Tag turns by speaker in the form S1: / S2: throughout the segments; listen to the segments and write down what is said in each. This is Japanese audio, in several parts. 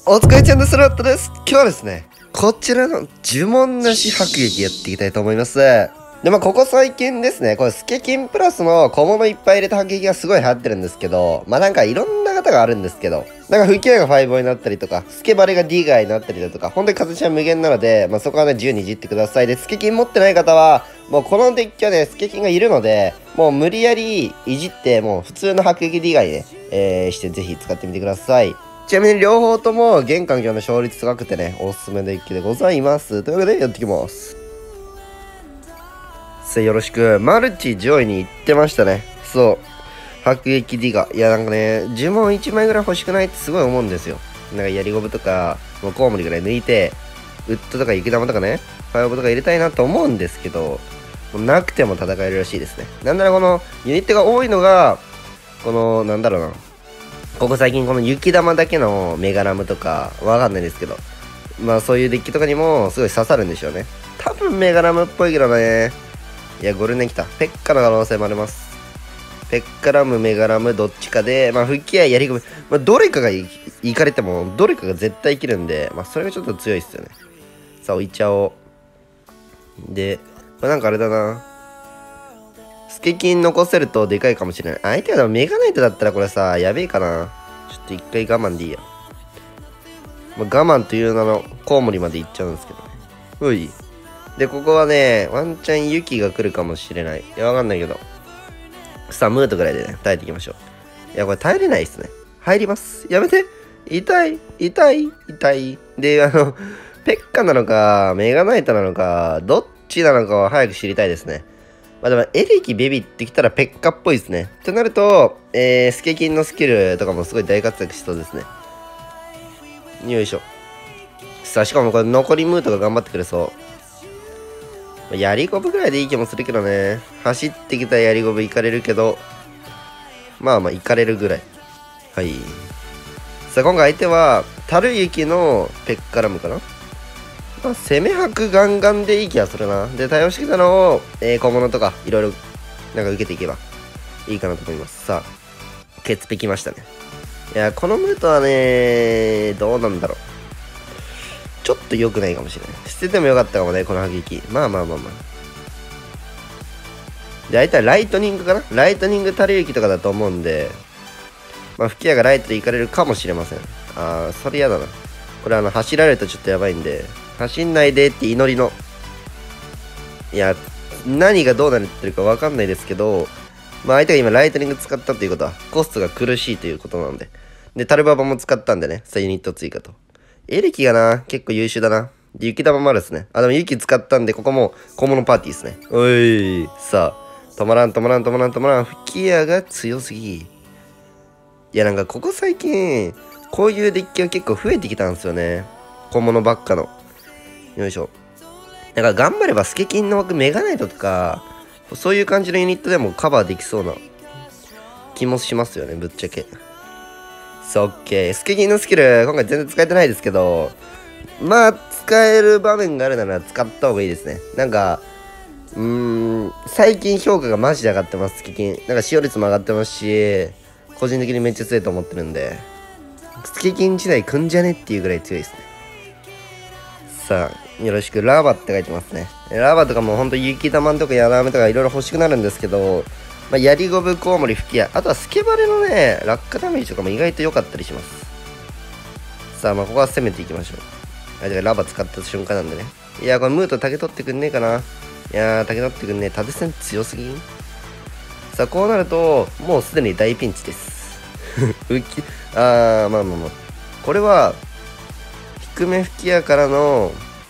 S1: お疲れちゃんのスロットです。今日はですね、こちらの呪文なし迫撃やっていきたいと思います。で、ここ最近ですね、これスケキンプラスの小物いっぱい入れた迫撃がすごい流行ってるんですけど、なんかいろんな方があるんですけど、吹き矢が5になったりとか、スケバレがディガーになったりだとか、本当に形は無限なので、そこはね、自由にいじってください。で、スケキン持ってない方は、もうこのデッキはね、スケキンがいるので、もう無理やりいじって、もう普通の迫撃ディガーにね、してぜひ使ってみてください。ちなみに両方とも現環境の勝率高くてね、おすすめデッキでございます。というわけでやっていきます。さあよろしく。マルチ上位に行ってましたね。そう。迫撃ディガ。いやなんかね、呪文1枚ぐらい欲しくないってすごい思うんですよ。なんか槍ゴブとか、もうコウモリぐらい抜いて、ウッドとか雪玉とかね、ファイオボとか入れたいなと思うんですけど、もうなくても戦えるらしいですね。なんならこのユニットが多いのが、この、なんだろうな。ここ最近この雪玉だけのメガラムとかわかんないですけど、そういうデッキとかにもすごい刺さるんでしょうね。多分メガラムっぽいけどね。いや、ゴルネ来た。ペッカの可能性もあります。ペッカラム、メガラムどっちかで、吹き矢、やり込み、どれかがいかれても、どれかが絶対生きるんで、それがちょっと強いっすよね。さあ、置いちゃおう。で、これなんかあれだな。スケキン残せるとでかいかもしれない。相手はでもメガナイトだったらこれさ、やべえかな。ちょっと一回我慢でいいや。我慢という名のコウモリまで行っちゃうんですけどね。うい。で、ここはね、ワンチャン雪が来るかもしれない。いや、わかんないけど。さあ、ムートぐらいでね、耐えていきましょう。いや、これ耐えれないっすね。入ります。やめて。痛い。痛い。痛い。で、ペッカなのか、メガナイトなのか、どっちなのかは早く知りたいですね。でも、エレキビビってきたらペッカっぽいですね。となると、スケキンのスキルとかもすごい大活躍しそうですね。よいしょ。さあ、しかもこれ残りムートが頑張ってくれそう。やりゴブぐらいでいい気もするけどね。走ってきたやりゴブいかれるけど、いかれるぐらい。はい。さあ、今回相手は、樽雪のペッカラムかな。攻め白ガンガンでいい気がするな。で、対応してきたのを、小物とか、いろいろ、受けていけばいいかなと思います。さあ、ケツペきましたね。いや、このムートはね、どうなんだろう。ちょっと良くないかもしれない。捨ててもよかったかもね、この迫撃。で、相手はライトニングかな。ライトニング樽雪とかだと思うんで、吹き矢がライトで行かれるかもしれません。それ嫌だな。これ走られるとちょっとやばいんで、走んないでって祈りの。いや、何がどうなってるか分かんないですけど、相手が今ライトニング使ったということは、コストが苦しいということなんで。で、タルババも使ったんでね、ユニット追加と。エレキがな、結構優秀だな。で、雪玉もあるですね。でも雪使ったんで、ここも小物パーティーですね。おい、さあ、止まらん。吹き矢が強すぎ。いや、ここ最近、こういうデッキが結構増えてきたんですよね。小物ばっかの。よいしょ。頑張ればスケキンの枠メガナイトとか、そういう感じのユニットでもカバーできそうな気もしますよね、ぶっちゃけ。さあ、オッケー。スケキンのスキル、今回全然使えてないですけど、使える場面があるなら使った方がいいですね。最近評価がマジで上がってます、スケキン。使用率も上がってますし、個人的にめっちゃ強いと思ってるんで、スケキン時代組んじゃねっていうぐらい強いですね。さあ、よろしく。ラバって書いてますね。ラバとかもほんと雪玉とかヤラメとかいろいろ欲しくなるんですけど、ヤリゴブ、コウモリ、吹き矢、あとはスケバレのね、落下ダメージとかも意外と良かったりします。さあ、ここは攻めていきましょう。だからラバ使った瞬間なんでね。いや、これムート竹取ってくんねえかな。いやー、竹取ってくんねえ。縦線強すぎん。さあ、こうなると、もうすでに大ピンチです。これは、低め吹き矢からの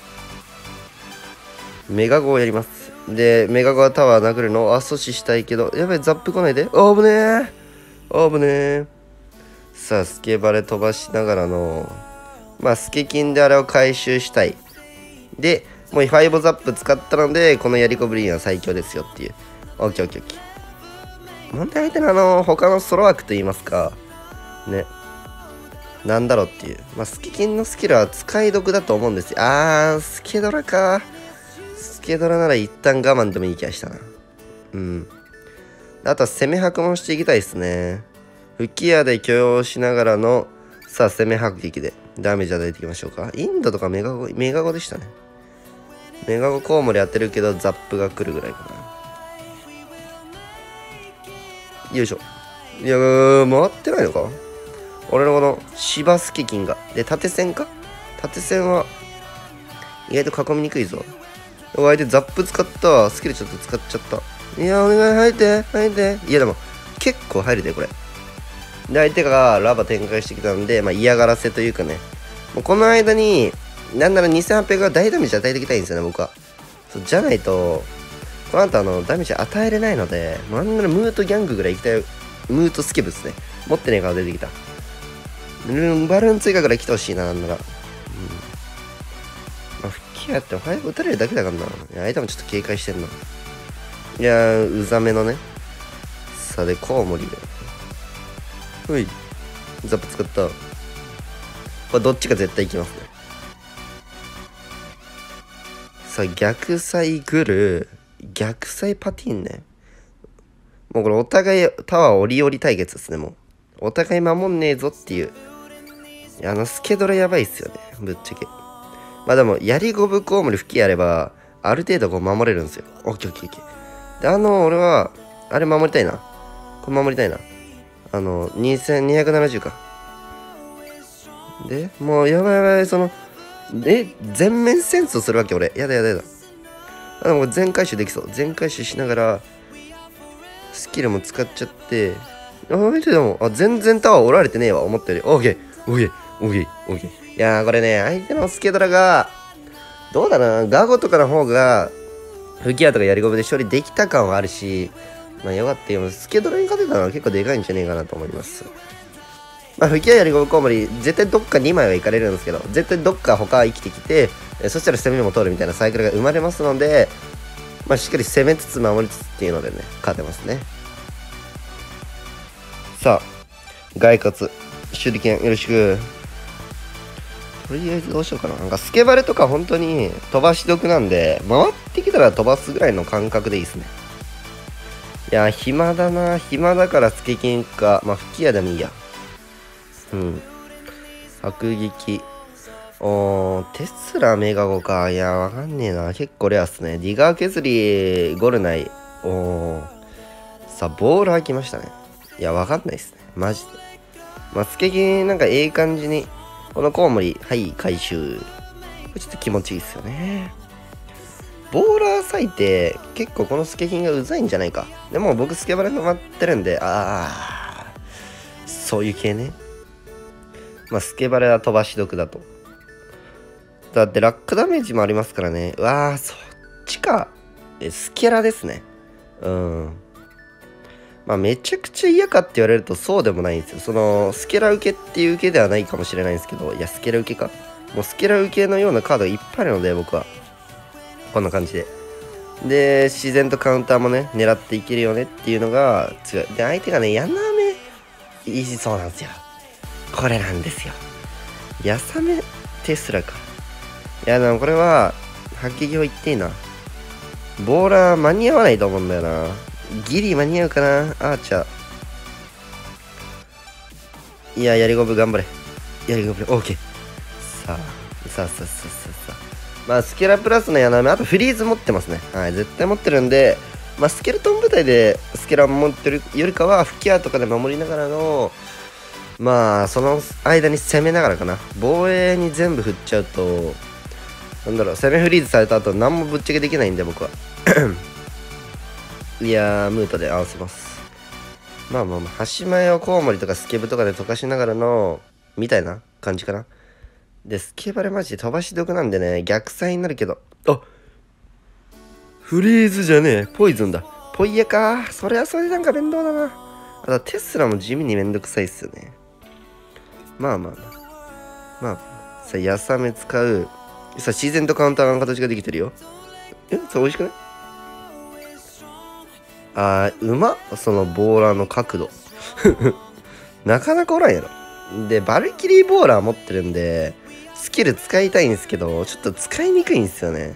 S1: メガゴをやります。で、メガゴはタワー殴るのを阻止したいけど、やべえ、ザップ来ないで。危ねえ。さあ、スケバレ飛ばしながらの、スケキンであれを回収したい。で、もう5ザップ使ったので、このヤリコブリーンは最強ですよっていう。オッケー。問題相手の他のソロ枠と言いますか、ね。なんだろうっていう。スケキンのスキルは使い得だと思うんですよ。スケドラか。スケドラなら一旦我慢でもいい気がしたな。あとは攻め白もしていきたいですね。吹き矢で許容しながらのさあ、攻め迫撃でダメージ与えていきましょうか。インドとかメガゴでしたね。メガゴコウモリ当てるけど、ザップが来るぐらいかな。よいしょ。いや回ってないのか。俺のこの芝スケキンが。で、縦線か。縦線は意外と囲みにくいぞ。相手ザップ使った。スキルちょっと使っちゃった。いや、お願い、入って。いや、でも、結構入るで、これ。で、相手がラバ展開してきたんで、まあ、嫌がらせというかね。もうこの間に、なんなら2800が大ダメージ与えていきたいんですよね、僕は。じゃないと、この後ダメージ与えれないので、なんならムートギャングぐらい行きたい。ムートスケブですね。持ってねえから出てきた。バルーン追加ぐらい来てほしいな、なんなら。まあ、吹き矢って早く撃たれるだけだからな。いや、相手もちょっと警戒してんな。いやー、うざめのね。さあ、で、コウモリ。ほい。ザップ使った。これどっちか絶対行きますね。さあ、逆サイグル、逆サイパティンね。もうこれお互いタワー折り折り対決ですね、もう。お互い守んねえぞっていう。いや、スケドラやばいっすよね、ぶっちゃけ。まあでも、槍ゴブコウモリ吹きやれば、ある程度こう守れるんですよ。オッケーオッケーオッケー。で、俺は、あれ守りたいな。これ守りたいな。2270か。で、もうやばい、全面戦争するわけ、俺。やだ。でも全回収できそう。全回収しながら、スキルも使っちゃって、全然タワー折られてねえわ、思ったより。オッケー。いやー、これね、相手のスケドラが、どうだな、ガゴとかの方が、吹き矢とかやりゴブで処理できた感はあるし、まあよかったよ。スケドラに勝てたのは結構でかいんじゃねえかなと思います。まあ、吹き矢やりゴブコウモリ、絶対どっか2枚は行かれるんですけど、絶対どっか他は生きてきて、そしたら攻めも通るみたいなサイクルが生まれますので、まあしっかり攻めつつ守りつつっていうのでね、勝てますね。さあ、骸骨、手裏剣よろしく。とりあえずどうしようかな。なんかスケバレとか本当に飛ばし得なんで、回ってきたら飛ばすぐらいの感覚でいいですね。いや、暇だな。暇だからスケキンか。まあ、吹き矢でもいいや。迫撃。テスラメガゴか。いや、わかんねえな。結構レアっすね。ディガー削り、ゴルナイ。さあ、ボーラー来ましたね。いや、わかんないっすね。マジで。まあ、スケキンなんかええ感じに。このコウモリ、はい、回収。これちょっと気持ちいいっすよね。ボーラー割いて、結構このスケキンがうざいんじゃないか。でも僕スケバレ止まってるんで、そういう系ね。まあ、スケバレは飛ばし得だと。だって落下ダメージもありますからね。そっちか。スケラですね。まあ、めちゃくちゃ嫌かって言われるとそうでもないんですよ。スケラ受けっていう受けではないかもしれないんですけど、いや、スケラ受けか。もうスケラ受けのようなカードがいっぱいあるので、僕は。こんな感じで。で、自然とカウンターもね、狙っていけるよねっていうのが強い。で、相手がね、ヤナメ、そうなんですよ。これなんですよ。ヤサメテスラか。いや、でもこれは、迫撃を言っていいな。ボーラー間に合わないと思うんだよな。ギリ間に合うかな、アーチャー。いや、やりゴブ頑張れ。やりゴブ、オーケー。さあ。まあ、スケラプラスのヤナメ、あとフリーズ持ってますね。はい、絶対持ってるんで、まあ、スケルトン部隊でスケラを守ってるよりかは、吹き矢とかで守りながらの、まあ、その間に攻めながらかな。防衛に全部振っちゃうと、なんだろう、攻めフリーズされた後、何もぶっちゃけできないんで、僕は。いやー、ムートで合わせます。まあ、端前をコウモリとかスケブとかで溶かしながらの、みたいな感じかな。で、スケバレマジで飛ばし得なんでね、逆サイになるけど。フリーズじゃねえ。ポイズンだ。ポイエか。それはそれでなんか面倒だな。あとテスラも地味にめんどくさいっすよね。まあ、さ、ヤサメ使う。さ、自然とカウンターの形ができてるよ。それ美味しくない？うまっ。そのボーラーの角度。なかなかおらんやろ。で、バルキリーボーラー持ってるんで、スキル使いたいんですけど、ちょっと使いにくいんですよね。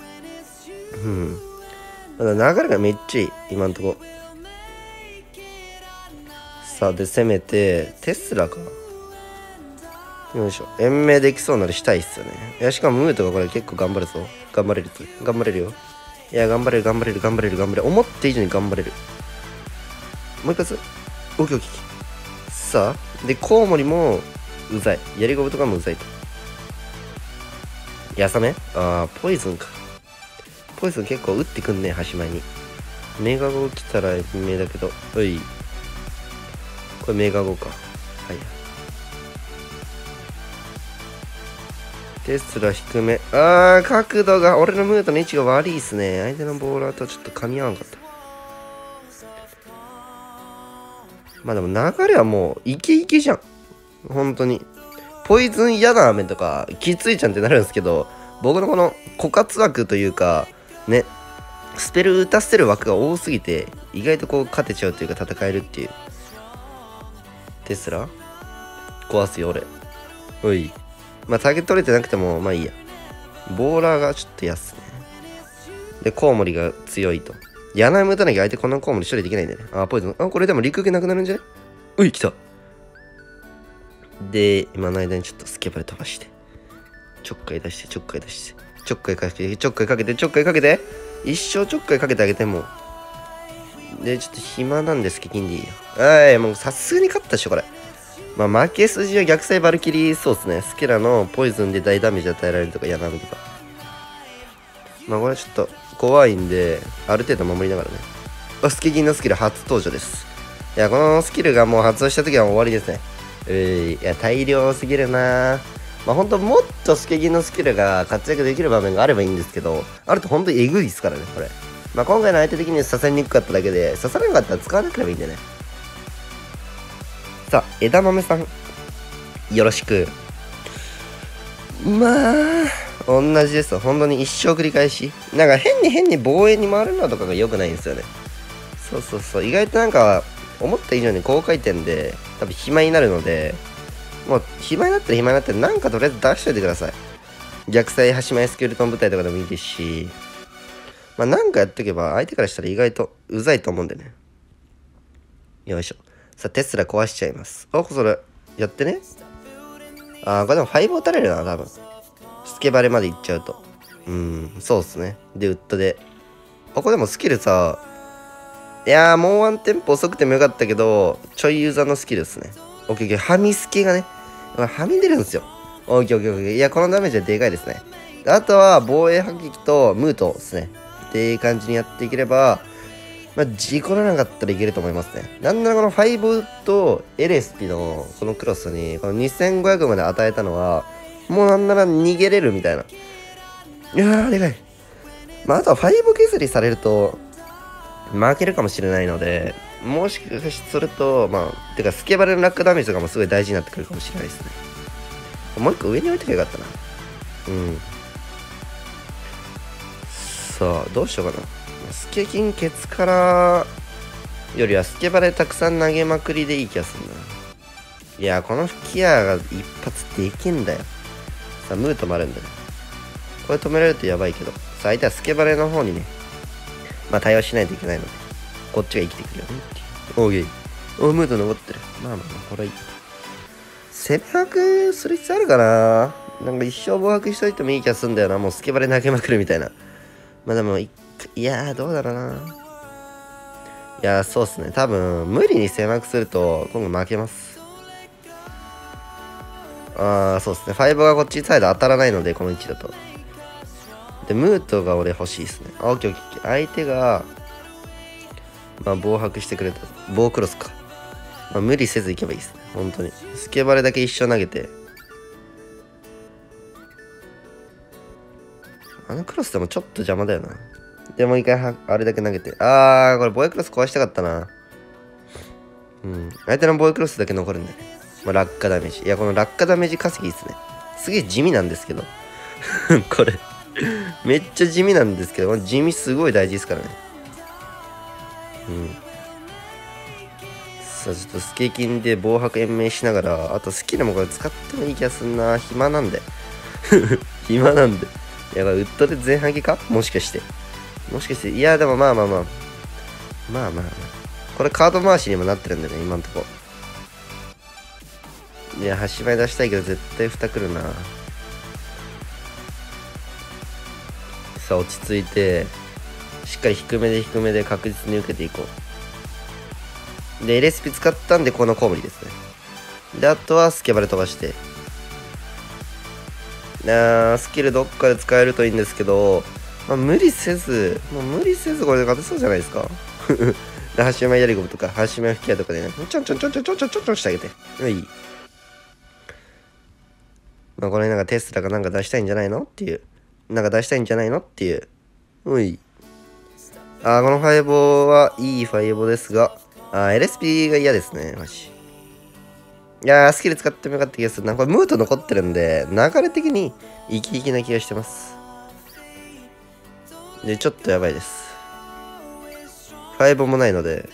S1: ただ流れがめっちゃいい、今んとこ。さあ、で、攻めて、テスラか。 よいしょ。延命できそうならしたいっすよね。いや、しかもムートがこれ結構頑張るぞ。頑張れるぞ。頑張れるよ。いや、頑張れる、頑張れる、頑張れる、頑張れる。思った以上に頑張れる。もう一発。オッケーオッケー。さあ。で、コウモリも、うざい。やりゴブとかもうざいと。やさめポイズンか。ポイズン結構打ってくんね、端前に。メガゴ来たら延命だけど。おい。これメガゴか。はい。テスラ低め。角度が、俺のムートの位置が悪いっすね。相手のボーラーとちょっと噛み合わんかった。まあでも流れはもう、イケイケじゃん。本当に。ポイズン嫌な雨とか、きついじゃんってなるんですけど、僕のこの枯渇枠というか、ね、スペル打たせる枠が多すぎて、意外とこう勝てちゃうというか戦えるっていう。テスラ壊すよ、俺。おい。まあ、ターゲット取れてなくても、まあいいや。ボーラーがちょっと安ね。で、コウモリが強いと。柳打たなきゃ相手このコウモリ処理できないんだよね。ポイズン。これでも陸受けなくなるんじゃね？うい、来た。で、今の間にちょっとスケバレ飛ばして。ちょっかい出して、ちょっかい出して。ちょっかいかけて、ちょっかいかけて、ちょっかいかけて。一生ちょっかいかけてあげても。で、ちょっと暇なんですけど、金でいいよ。もうさすがに勝ったでしょ、これ。まあ、負け筋は逆サイバルキリー、そうですね。スケラのポイズンで大ダメージ与えられるとか、やなめとか。まあ、これはちょっと怖いんで、ある程度守りながらね。スケ銀のスキル初登場です。いや、このスキルがもう発動した時は終わりですね。いや、大量すぎるな。まあ、ほんともっとスケ銀のスキルが活躍できる場面があればいいんですけど、あるとほんとエグいですからね、これ。まあ、今回の相手的に刺さりにくかっただけで、刺さらなかったら使わなければいいんでね。さあ、枝豆さん。よろしく。まあ、同じです。本当に一生繰り返し。なんか変に防衛に回るのとかが良くないんですよね。そうそうそう。意外となんか、思った以上に高回転で、多分暇になるので、もう暇になったら暇になったら、なんかとりあえず出しといてください。逆サイ端前スケルトン部隊とかでもいいですし、まあなんかやっておけば、相手からしたら意外とうざいと思うんでね。よいしょ。さあ、テスラ壊しちゃいます。それ、やってね。これでも5打たれるな、多分。スケバレまでいっちゃうと。そうっすね。で、ウッドで。ここでもスキルさ、いやー、もうワンテンポ遅くてもよかったけど、ちょいユーザーのスキルですね。オッケーオッケー。ハミスケがね、はみ出るんですよ。オッケーオッケーオッケー。いや、このダメージはでかいですね。あとは、防衛反撃とムートですね。っていう感じにやっていければ、まあ、事故らなかったらいけると思いますね。なんならこの5と LSP のこのクロスに、この2500まで与えたのは、もうなんなら逃げれるみたいな。いやー、でかい。まあ、あとは5削りされると、負けるかもしれないので、もしかすると、てか、スケバレのラックダメージとかもすごい大事になってくるかもしれないですね。もう一個上に置いとけばよかったな。さあ、どうしようかな。スケキンケツからよりはスケバレたくさん投げまくりでいい気がするな。いや、この吹き矢が一発でけんだよ。さあ、ムートもあるんだね。これ止められるとやばいけど。さあ、相手はスケバレの方にね、対応しないといけないので、こっちが生きてくるよねっていう。オーケー。ムート残ってる。これいい。攻め白する必要あるかな。なんか一生防白しといてもいい気がするんだよな。もうスケバレ投げまくるみたいな。でも、いやー、どうだろうな。いやー、そうっすね。多分、無理に狭くすると、今度負けます。そうっすね。5がこっちサイド当たらないので、この位置だと。で、ムートが俺欲しいですね。オッケーオッケー。相手が、防白してくれた。棒クロスか。無理せずいけばいいですね。本当に。スケバレだけ一生投げて。あのクロスでもちょっと邪魔だよな。でもう一回あれだけ投げて。これボーイクロス壊したかったな。相手のボーイクロスだけ残るんだよね。落下ダメージ。いや、この落下ダメージ稼ぎですね。すげえ地味なんですけど。これ。めっちゃ地味なんですけど、地味すごい大事ですからね。さあ、ちょっとスケキンで防白延命しながら、あとスキルもこれ使ってもいい気がすんな。暇なんで。暇なんで。いや、これウッドで前半期かもしかして。いや、でもこれカード回しにもなってるんだよね、今んとこ。 いや、端前出したいけど絶対蓋来るな。さあ、落ち着いて、しっかり低めで確実に受けていこう。で、LSP 使ったんで、このコウモリですね。で、あとはスケバレ飛ばして。スキルどっかで使えるといいんですけど、まあ、無理せずこれで勝てそうじゃないですか。で、端前やりゴムとか、端前吹き矢とかでね、ちょんしてあげて。いい。まあ、これなんかテスラがなんか出したいんじゃないのっていう。うい。このファイボーはいいファイボーですが、LSP が嫌ですね、マジ。いやー、スキル使ってもよかった気がするな。これムート残ってるんで、流れ的にイキイキな気がしてます。で、ちょっとやばいです。ファイボーもないので、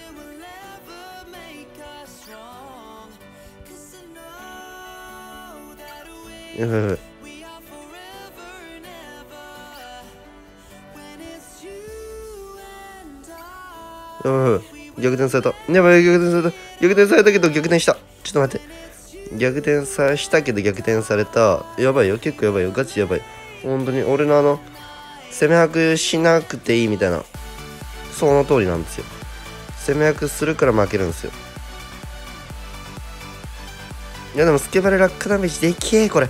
S1: 逆転された。やばい、逆転されたけど逆転した。ちょっと待って。逆転したけど逆転された。やばいよ、結構やばいよ。ガチやばい。本当に、俺の攻め拍しなくていいみたいな。その通りなんですよ。攻め拍するから負けるんですよ。いやでもスケバレ落下ダメージでけえ、これ。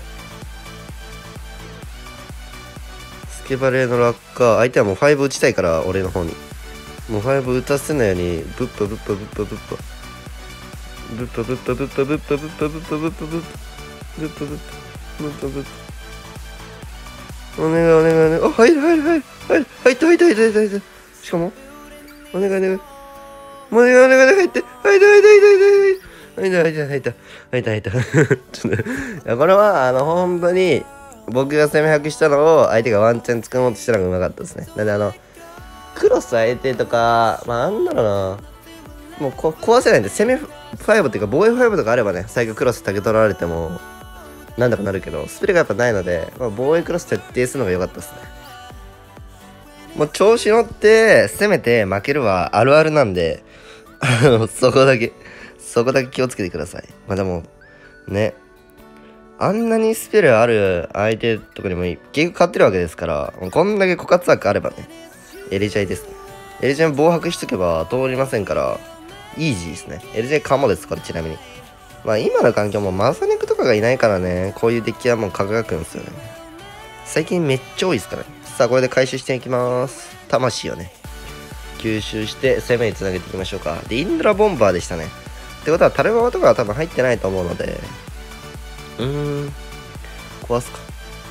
S1: スケバレの落下、相手はもう5打ちたいから、俺の方に。もう5打たせないように、ぶっぱ。お願い。あ、入った。しかも、お願い。入った。ちょっと、これは、本当に、僕が攻め拍したのを、相手がワンチャン掴もうとしたのがうまかったですね。なんでクロス相手とか、まあ、なんだろうな。もう壊せないんで、攻め5っていうか、防衛5とかあればね、最後クロス竹取られても、なんだかなるけど、スピルがやっぱないので、まあ、防衛クロス徹底するのが良かったですね。もう調子乗って、攻めて負けるはあるあるなんで、そこだけ気をつけてください。まあでも、ね、あんなにスペルある相手とかにも結局勝ってるわけですから、こんだけ枯渇枠あればね、エレジャイですね。エレジャイ防泊しとけば通りませんから、イージーですね。エレジャイカモです、これちなみに。まあ今の環境もマサネクとかがいないからね、こういうデッキはもう輝くんですよね。最近めっちゃ多いですからね。さあこれで回収していきます。魂をね、吸収して攻めにつなげていきましょうか。で、インドラボンバーでしたね。ってことはタルババとかは多分入ってないと思うので、壊すか。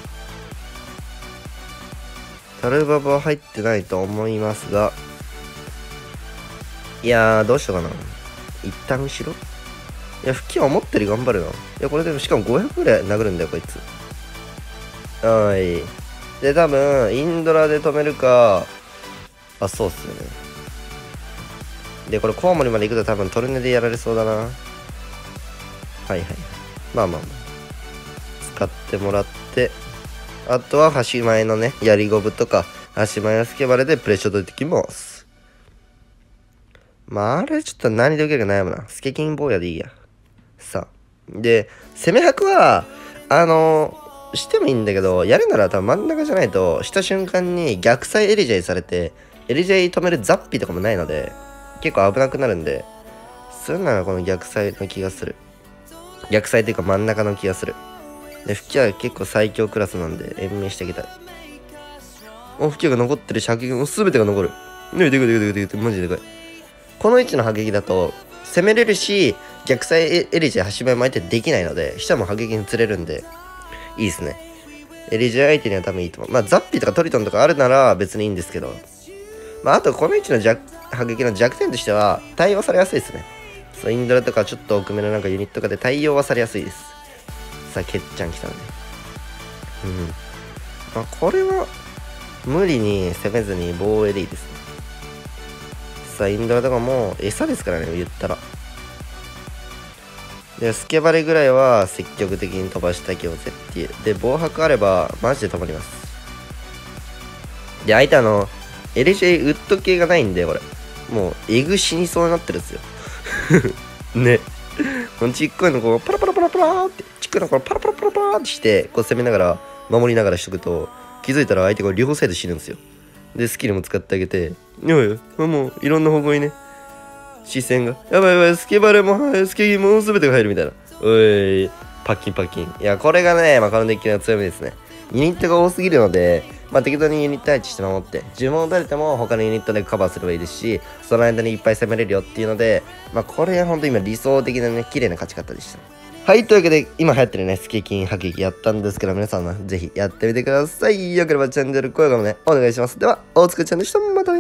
S1: タルババは入ってないと思いますが、いやー、どうしようかな。一旦後ろ。いや、吹きは思ったより頑張るな。いや、これでしかも500ぐらい殴るんだよ、こいつ。はい。で、多分、インドラで止めるか、そうっすよね。で、これコウモリまで行くと多分トルネでやられそうだな。はい。まあ。使ってもらって、あとは端前のね、やりゴブとか、端前のスケバレでプレッシャー取ってきます。まあ、あれちょっと何で受けるか悩むな。スケキン坊やでいいや。さあ。で、攻め拍は、してもいいんだけど、やるなら多分真ん中じゃないと、した瞬間に逆サイエリジャイされて、エリジャイ止めるザッピとかもないので、結構危なくなるんで、それならこの逆サイの気がする。逆サイっていうか真ん中の気がする。で、吹きは結構最強クラスなんで、延命してあげたい。吹きが残ってるし、迫撃も全てが残る。でかい、マジでかい。この位置の迫撃だと、攻めれるし、逆サイエリジャイ端前も相手できないので、下も迫撃に釣れるんで、いいですね。エリジャイ相手には多分いいと思う。まあ、ザッピとかトリトンとかあるなら別にいいんですけど、まあ、あとこの位置の迫撃の弱点としては、対応されやすいですね。そう、インドラとかちょっと奥めのなんかユニットとかで対応はされやすいです。さあ、ケッちゃん来たね。まあ、これは、無理に攻めずに防衛でいいですね。さあ、インドラとかも餌ですからね、言ったら。で、スケバレぐらいは積極的に飛ばしてあげようぜっていう。で、防泊あれば、マジで止まります。で、相手LJ ウッド系がないんで、これ。もう、エグ死にそうになってるんですよ。ね。 このちっこいのこうパラパラパラパラってちっこいのこうパラパラパラパラってしてこう攻めながら守りながらしとくと気づいたら相手が両サイド死ぬんですよ。でスキルも使ってあげていやいやもういろんな方向にね視線がやばいやばいスケバレもスケギも全てが入るみたいなおいパッキンパッキンいやこれがねこのデッキの強みですね。ユニットが多すぎるので適当にユニット配置して守って呪文を打たれても他のユニットでカバーすればいいですしその間にいっぱい攻めれるよっていうのでこれは本当に今理想的なね綺麗な勝ち方でした。はいというわけで今流行ってるねスケキン迫撃やったんですけど皆さんぜひやってみてください。よければチャンネル高評価もねお願いします。では大塚ちゃんでした。またね。